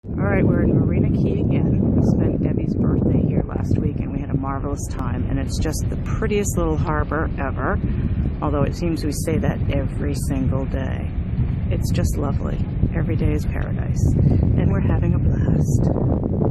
Alright, we're in Marina Key again. We spent Debbie's birthday here last week and we had a marvelous time, and it's just the prettiest little harbor ever, although it seems we say that every single day. It's just lovely. Every day is paradise, and we're having a blast.